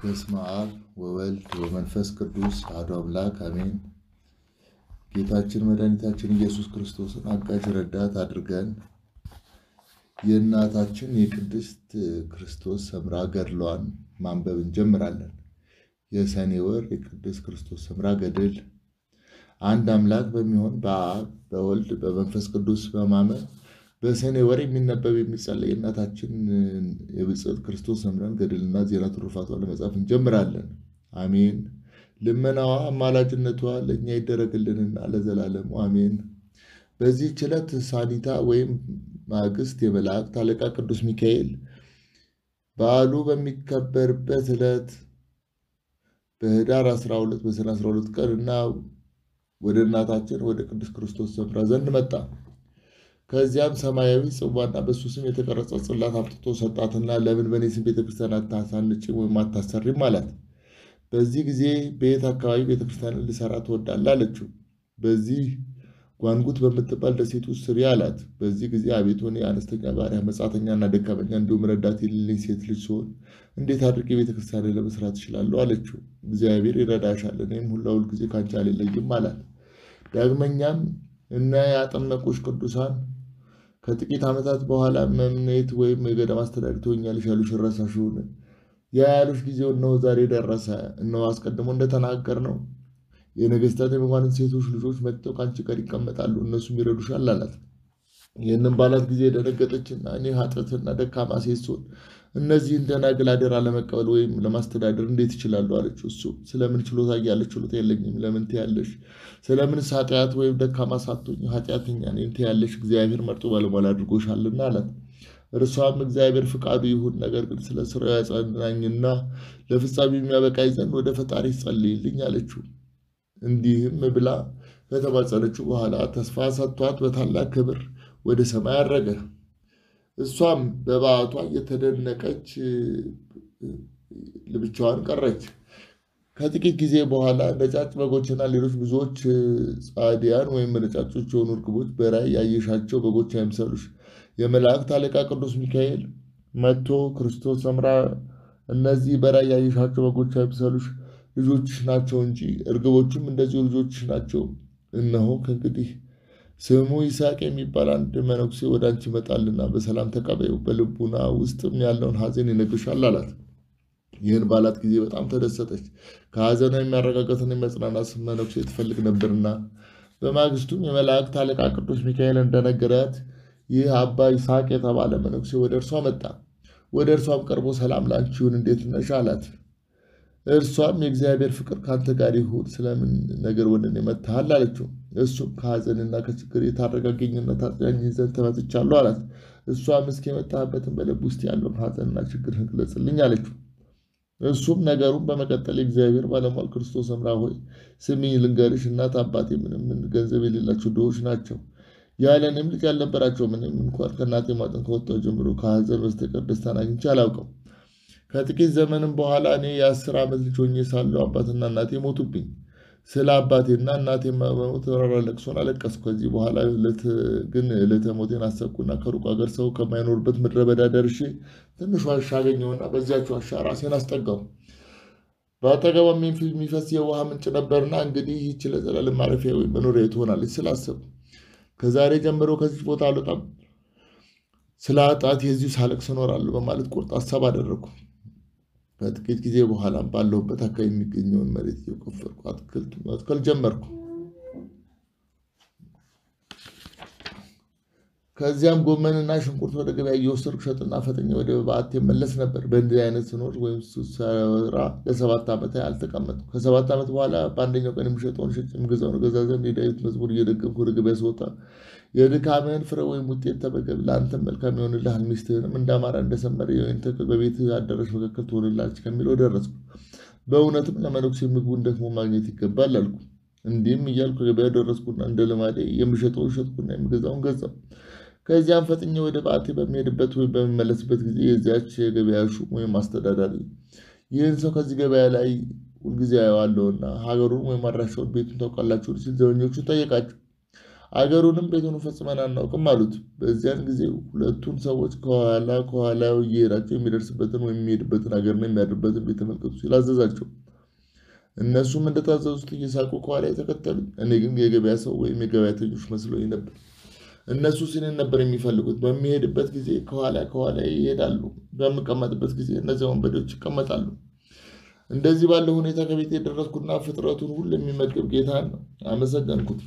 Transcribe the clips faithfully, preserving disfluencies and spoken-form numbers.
በስመ አብ ወወልድ ወመንፈስ ቅዱስ አሐዱ አምላክ አሜን። ጌታችን መድኃኒታችን ኢየሱስ ክርስቶስን አጋዥ ረዳት አድርገን የእናታችን የቅድስት ክርስቶስ ሰምራ ገድሏን ማንበብ እንጀምራለን። የሰኔ ወር የቅድስት ክርስቶስ ሰምራ ገድል አንድ አምላክ በሚሆን በአብ በወልድ በመንፈስ ቅዱስ በማመን በሰኔ ወር የሚነበብ የሚጸለይ እናታችን የብጽዕት ክርስቶስ ሰምራን ገድልና ዜና ትሩፋቷን ለመጻፍ እንጀምራለን። አሜን። ልመናዋ አማላጅነቷ ለእኛ ይደረግልንና ለዘላለሙ አሜን። በዚህ ዕለት ሳኒታ ወይም ማግስት የመላእክት አለቃ ቅዱስ ሚካኤል በዓሉ በሚከበርበት ዕለት በኅዳር አስራ ሁለት በሰኔ አስራ ሁለት ቀን እና ወደ እናታችን ወደ ቅዱስ ክርስቶስ ሰምራ ዘንድ መጣ። ከዚያም ሰማያዊ ጽዋና በሱ ስም የተቀረጸ ጽላት አምጥቶ ሰጣትና ለምን በእኔ ስም ቤተክርስቲያን አታሳንጭም ወይም አታሰሪም አላት። በዚህ ጊዜ በየት አካባቢ ቤተክርስቲያንን ልሰራ ትወዳለህ አለችው። በዚህ ጓንጉት በምትባል ደሴት ውስጥ ስሪ አላት። በዚህ ጊዜ አቤቱ እኔ አነስተኛ ባሪያ መጻተኛና ደካመኛ እንዲሁም ረዳት የሌለኝ ሴት ልጅ ስሆን እንዴት አድርጌ ቤተክርስቲያንን ለመስራት እችላለሁ አለችው። እግዚአብሔር ይረዳሻል፣ እኔም ሁል ጊዜ ካንቺ አልለይም አላት። ዳግመኛም እና ያጠመቁሽ ቅዱሳን ከጥቂት ዓመታት በኋላ መምኔት ወይም የገዳም አስተዳዳሪ ትሆኛለሽ ያሉሽ ረሳሽውን? ያ ያሉሽ ጊዜው እነሆ ዛሬ ደረሰ። እነሆ አስቀድሞ እንደተናገር ነው የነገስታት የመኳንንት ሴቶች ልጆች መጥተው ከአንቺ ጋር ይቀመጣሉ፣ እነሱም ይረዱሻል አላት። ይህንም ባላት ጊዜ ደነገጠችና እኔ ኃጥእትና ደካማ ሴት ስሆን እነዚህን ደናግል አደራ ለመቀበል ወይም ለማስተዳደር እንዴት ይችላሉ አለችው። እሱ ስለምን ችሎታ እያለች ችሎታ የለኝም ለምን ትያለሽ? ስለምን ኃጢአት ወይም ደካማ ሳትሆኝ ኃጢአተኛ ነኝ ትያለሽ? እግዚአብሔር መርጦ ባለሟል አድርጎሻልና አላት። እርሷም እግዚአብሔር ፍቃዱ ይሁን፣ ነገር ግን ስለ ስራው ያጸናኝና ለፍጻሜ የሚያበቃኝ ዘንድ ወደ ፈጣሪ ጸልይልኝ አለችው። እንዲህም ብላ ከተማጸነችው በኋላ ተስፋ ሰጥቷት በታላቅ ክብር ወደ ሰማይ አረገ። እሷም በበዓቷ እየተደነቀች ብቻዋን ቀረች። ከጥቂት ጊዜ በኋላ ነጫጭ በጎችና ሌሎች ብዙዎች ጻዲያን ወይም ነጫጮች የሆኑ እርግቦች በራእይ ያየሻቸው በጎች አይምሰሉሽ፣ የመላእክት አለቃ ቅዱስ ሚካኤል መጥቶ ክርስቶስ ሰምራ እነዚህ በራእይ ያየሻቸው በጎች አይምሰሉሽ፣ ልጆችሽ ናቸው እንጂ እርግቦቹም እንደዚሁ ልጆችሽ ናቸው። እነሆ ከእንግዲህ ስሙ ይስሐቅ የሚባል አንድ መነኩሴ ወደ አንቺ ይመጣልና በሰላም ተቀበዩ፣ በልቡና ውስጥም ያለውን ሐዘን ይነግርሻል አላት። ይህን ባላት ጊዜ በጣም ተደሰተች። ከሐዘኗ የሚያረጋጋትን የሚያጽናናት መነኩሴ ትፈልግ ነበርና። በማግስቱም የመላእክት አለቃ ቅዱስ ሚካኤል እንደነገራት ይህ አባ ይስሐቅ የተባለ መነኩሴ ወደ እርሷ መጣ። ወደ እርሷም ቀርቦ ሰላም ላንቺ ይሁን፣ እንዴት ነሽ አላት። እርሷም የእግዚአብሔር ፍቅር ካንተ ጋር ይሁን፣ ስለምን ነገር ወደ እኔ መጥተሃል አለችው። እሱም ከሐዘንና ከችግር የታረጋገኝና ታጽናኝ ዘንድ ተመጥቻለሁ አላት። እሷም እስኪ የመጣህበትን በልብ ውስጥ ያለውን ሐዘንና ችግርህን ግለጽልኝ አለችው። እሱም ነገሩን በመቀጠል የእግዚአብሔር ባለሟል ክርስቶስ ሰምራ ሆይ ስሚኝ ልንገርሽ፣ እናት አባቴ ምንም ምን ገንዘብ የሌላቸው ድሆች ናቸው። ያለ እኔም ልጅ ያልነበራቸው ምንም እንኳን ከእናቴ ማጠን ከወጣሁ ጀምሮ ከሐዘን በስተቀር ደስታን አግኝቼ አላውቅም። ከጥቂት ዘመንም በኋላ እኔ የአስር ዓመት ልጅ ሆኜ ሳለሁ አባትና እናቴ ሞቱብኝ። ስለ አባቴና እናቴ መሞት መራራ ለቅሶን አለቀስኩ። ከዚህ በኋላ ግን ዕለተ ሞቴን አሰብኩና ከሩቅ ሀገር ሰው ከማይኖርበት ምድረ በዳ ደርሼ ትንሽ ዋሻ አገኘሁና በዚያች ዋሻ ራሴን አስጠጋሁ። በአጠገቧም የሚፈስ የውሃ ምንጭ ነበርና እንግዲህ ይህች ለዘላለም ማረፊያ ወይም መኖሪያ ትሆናለች ስላሰብኩ ከዛሬ ጀምሮ ከዚህ ቦታ አልወጣም፣ ስለ ኃጢአቴ የዚሁ ሳለቅስ እኖራለሁ በማለት ቁርጥ ሀሳብ አደረግኩ። ከጥቂት ጊዜ በኋላም ባለሁበት አካባቢ የሚገኘውን መሬት እየቆፈርኩ አትክልት መትከል ጀመርኩ። ከዚያም ጎመንና ሽንኩርት ወደ ገበያ እየወሰድኩ ሸጥና ፈጥኜ ወደ በዓቴ መለስ ነበር። በእንዲህ አይነት ስኖር ወይም ስሰራ ለሰባት ዓመት አልተቀመጥኩ። ከሰባት ዓመት በኋላ በአንደኛው ቀን የሚሸጠውን ሸጬ የምገዛውን እገዛ ዘንድ የዳዊት መዝሙር እየደገምኩ ወደ ገበያ ስወጣ የድካምህን ፍሬ ወይም ውጤት ተመገብ፣ ለአንተም መልካም ይሆንልሃል፣ ሚስትህንም እንዳማረ እንደሰመረ የወይን ተክል በቤትህ አዳራሽ መካከል ትሆንላለች ከሚለው ደረስኩ። በእውነትም ለመነኩሴ ምግቡን ደግሞ ማግኘት ይገባል አልኩ። እንዲህም እያልኩ ገበያ ደረስኩና እንደ ልማዴ የምሸጠውን ሸጥኩና የምገዛውን ገዛው። ከዚያም ፈጥኜ ወደ በዓቴ በሚሄድበት ወይም በሚመለስበት ጊዜ የዚያች የገበያ ሹም ወይም አስተዳዳሪ ይህን ሰው ከዚህ ገበያ ላይ ሁልጊዜ አየዋለሁና ሀገሩን ወይም አድራሻውን ቤቱን ታውቃላችሁ ሲል ዘበኞቹን ጠየቃቸው። አገሩንም ቤቱን ፈጽመን አናውቅም አሉት። በዚያን ጊዜ ሁለቱን ሰዎች ከኋላ ከኋላው እየሄዳቸው የሚደርስበትን ወይም የሚሄድበትን አገርና የሚያድርበትን ቤት ተመልከቱ ሲል አዘዛቸው። እነሱም እንደታዘዙት እየሳቁ ከኋላ የተከተሉኝ። እኔ ግን የገበያ ሰው ወይም የገበያተኞች መስሎኝ ነበር። እነሱ ሲኔን ነበር የሚፈልጉት። በሚሄድበት ጊዜ ከኋላ ከኋላ ይሄዳሉ፣ በምቀመጥበት ጊዜ እነዚያ ወንበዴዎች ይቀመጣሉ። እንደዚህ ባለው ሁኔታ ከቤት የደረስኩና ፍጥረቱን ሁሉ የሚመግብ ጌታን ነው አመሰገንኩት።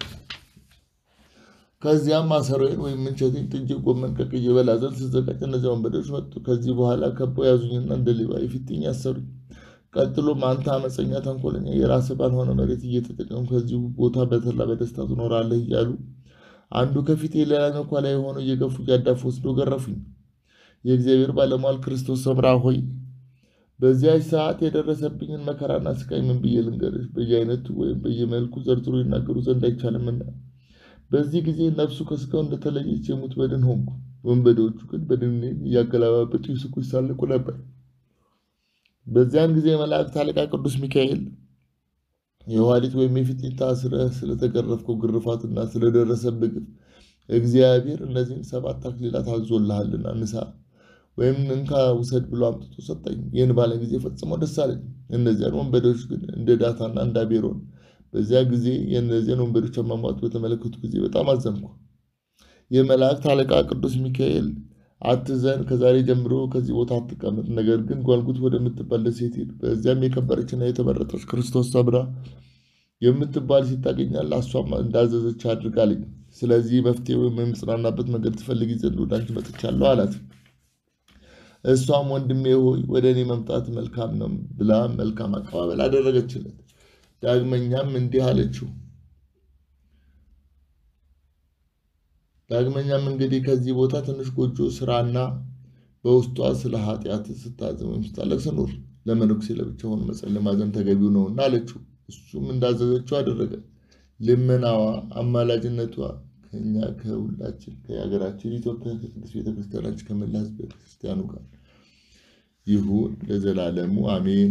ከዚያም ማሰሮዬን ወይም ምንቸቴን ጥጄ ጎመን ቀቅዬ በላ ዘንድ ስዘጋጅ እነዚያ ወንበዴዎች መጡ። ከዚህ በኋላ ከበው ያዙኝና እንደ ሌባ የፊትኝ አሰሩኝ። ቀጥሎም አንተ አመፀኛ ተንኮለኛ፣ የራስህ ባልሆነ መሬት እየተጠቀም ከዚሁ ቦታ በተድላ በደስታ ትኖራለህ እያሉ አንዱ ከፊቴ ሌላኛው ከኋላ የሆነው እየገፉ እያዳፉ ወስዶ ገረፉኝ። የእግዚአብሔር ባለሟል ክርስቶስ ሰምራ ሆይ በዚያች ሰዓት የደረሰብኝን መከራና ስቃይ ምን ብዬ ልንገርሽ? በየአይነቱ ወይም በየመልኩ ዘርዝሮ ይናገሩ ዘንድ አይቻልምና። በዚህ ጊዜ ነፍሱ ከስጋው እንደተለየች የሙት በድን ሆንኩ። ወንበዴዎቹ ግን በድኔን እያገላባበጡ ይስቁ ይሳለቁ ነበር። በዚያን ጊዜ የመላእክት አለቃ ቅዱስ ሚካኤል የኋሊት ወይም የፊት ታስረህ ስለተገረፍከው ግርፋትና ስለደረሰብህ ግፍ እግዚአብሔር እነዚህን ሰባት አክሊላት አዞልሃልና ንሳ ወይም እንካ ውሰድ ብሎ አምጥቶ ሰጠኝ። ይህን ባለ ጊዜ ፈጽሞ ደስ አለኝ። እነዚያን ወንበዴዎች ግን እንደ ዳታና እንደ አቤሮን በዚያ ጊዜ የእነዚያን ወንበዴዎች አሟሟት በተመለከቱ ጊዜ በጣም አዘንኩ። የመላእክት አለቃ ቅዱስ ሚካኤል አትዘን፣ ከዛሬ ጀምሮ ከዚህ ቦታ አትቀመጥ፣ ነገር ግን ጓልጉት ወደምትባል ደሴት ሂድ። በዚያም የከበረችና የተመረጠች ክርስቶስ ሰምራ የምትባል ሴት ታገኛለህ፣ እሷም እንዳዘዘች አድርጋለኝ። ስለዚህ መፍትሄ ወይም የምጽናናበት መንገድ ትፈልጊ ዘንድ ወደ አንቺ መጥቻለሁ አላት። እሷም ወንድሜ ሆይ ወደ እኔ መምጣት መልካም ነው ብላ መልካም አቀባበል አደረገችለት። ዳግመኛም እንዲህ አለችው፣ ዳግመኛም እንግዲህ ከዚህ ቦታ ትንሽ ጎጆ ስራና በውስጧ ስለ ኃጢአት ስታዝን ወይም ስታለቅስ ኑር። ለመነኩሴ ለብቻ ሆኖ መጸለይ ማዘን ተገቢው ነውና አለችው። እሱም እንዳዘዘችው አደረገ። ልመናዋ አማላጅነቷ ከኛ ከሁላችን ከሀገራችን ኢትዮጵያ ከቅድስት ቤተክርስቲያናችን ከመላ ሕዝበ ክርስቲያኑ ጋር ይሁን ለዘላለሙ አሜን።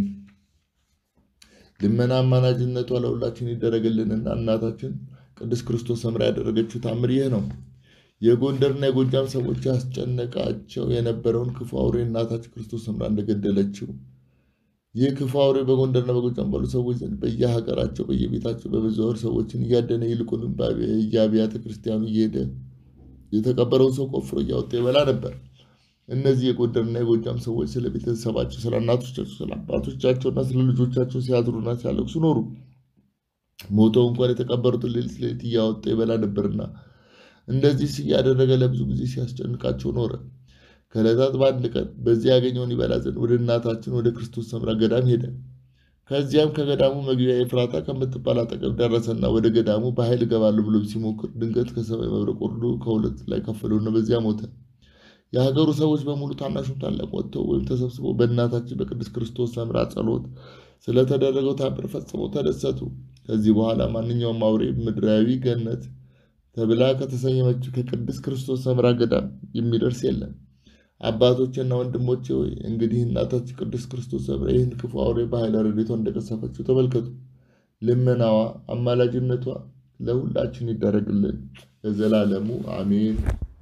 ልመና አማላጅነቷ ለሁላችን ይደረግልንና እናታችን ቅድስት ክርስቶስ ሰምራ ያደረገችው ታምር ይህ ነው። የጎንደርና የጎጃም ሰዎች ያስጨነቃቸው የነበረውን ክፉ አውሬ እናታችን ክርስቶስ ሰምራ እንደገደለችው ይህ ክፉ አውሬ በጎንደርና በጎጃም ባሉ ሰዎች ዘንድ በየሀገራቸው በየቤታቸው በመዘዋወር ሰዎችን እያደነ ይልቁንም በየአብያተ ክርስቲያኑ እየሄደ የተቀበረውን ሰው ቆፍሮ እያወጣ ይበላ ነበር። እነዚህ የጎንደርና የጎጃም ሰዎች ስለ ቤተሰባቸው፣ ስለ እናቶቻቸው፣ ስለ አባቶቻቸውና ስለ ልጆቻቸው ሲያዝሩና ሲያለቅሱ ኖሩ። ሞተው እንኳን የተቀበሩትን ሌሊት ሌሊት እያወጣ ይበላ ነበርና እንደዚህ እያደረገ ለብዙ ጊዜ ሲያስጨንቃቸው ኖረ። ከዕለታት በአንድ ቀን በዚህ ያገኘውን ይበላ ዘንድ ወደ እናታችን ወደ ክርስቶስ ሰምራ ገዳም ሄደ። ከዚያም ከገዳሙ መግቢያ ኤፍራታ ከምትባል አጠገብ ደረሰና ወደ ገዳሙ በኃይል እገባለሁ ብሎ ሲሞክር ድንገት ከሰማይ መብረቅ ወርዶ ከሁለት ላይ ከፈለውና በዚያ ሞተ። የሀገሩ ሰዎች በሙሉ ታናሹም ታላቅ ወጥተው ወይም ተሰብስበው በእናታችን በቅድስት ክርስቶስ ሰምራ ጸሎት ስለተደረገው ታምር ፈጽመው ተደሰቱ። ከዚህ በኋላ ማንኛውም አውሬ ምድራዊ ገነት ተብላ ከተሰየመችው ከቅድስት ክርስቶስ ሰምራ ገዳም የሚደርስ የለም። አባቶችና ወንድሞቼ ሆይ እንግዲህ እናታችን ቅድስት ክርስቶስ ሰምራ ይህን ክፉ አውሬ በኃይለ ረድኤቷ እንደቀሰፈችው ተመልከቱ። ልመናዋ አማላጅነቷ ለሁላችን ይደረግልን ለዘላለሙ አሜን።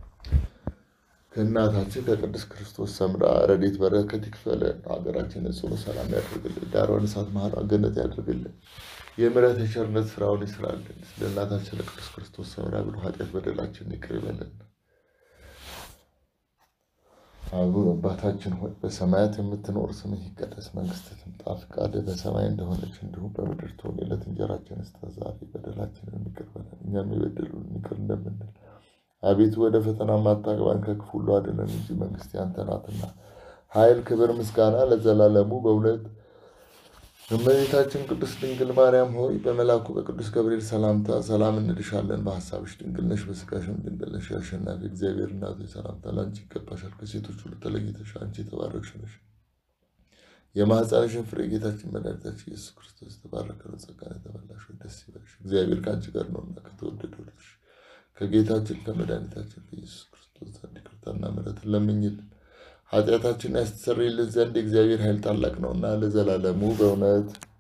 ከእናታችን ከቅድስት ክርስቶስ ሰምራ ረድኤት በረከት ይክፈለን። ሀገራችንን ጽኑ ሰላም ያድርግልን። ዳሯን እሳት መሃሏን ገነት ያድርግልን። የምሕረት የቸርነት ስራውን ይስራልን። ስለ እናታችን ለቅድስት ክርስቶስ ሰምራ ብሎ ኃጢአት በደላችንን ይቅር ይበለን። አቡነ አባታችን ሆይ በሰማያት የምትኖር ስምህ ይቀደስ፣ መንግስትህ ትምጣ፣ ፈቃድህ በሰማይ እንደሆነች እንዲሁም በምድር ትሁን። የዕለት እንጀራችንን ስጠን ዛሬ፣ በደላችንን ይቅር በለን እኛም የበደሉንን ይቅር እንደምንል። አቤቱ ወደ ፈተና አታግባን ከክፉ ሁሉ አድነን እንጂ መንግስት ያንተ ናትና፣ ኃይል፣ ክብር፣ ምስጋና ለዘላለሙ በእውነት እመቤታችን ቅድስት ድንግል ማርያም ሆይ በመልአኩ በቅዱስ ገብርኤል ሰላምታ ሰላም እንልሻለን። በሐሳብሽ ድንግል ነሽ፣ በሥጋሽም ድንግል ነሽ። የአሸናፊ እግዚአብሔር እናት ሆይ ሰላምታ ላንቺ ይገባሻል። ከሴቶች ሁሉ ተለይተሽ አንቺ የተባረክሽ ነሽ። የማኅፀንሽን ፍሬ ጌታችን መድኃኒታችን ኢየሱስ ክርስቶስ የተባረከ ነው። ጸጋን የተመላሽ ሆይ ደስ ይበልሽ፣ እግዚአብሔር ከአንቺ ጋር ነውና ከተወደደው ልጅሽ ከጌታችን ከመድኃኒታችን ከኢየሱስ ክርስቶስ ዘንድ ይቅርታና ምሕረትን ለምኝልን ኃጢአታችንን ያስተሰርይልን ዘንድ የእግዚአብሔር ኃይል ታላቅ ነውና ለዘላለሙ በእውነት